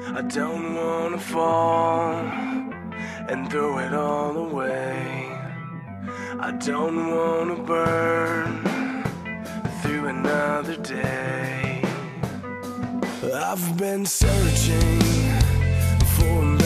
I don't wanna fall and throw it all away. I don't wanna burn through another day. I've been searching for a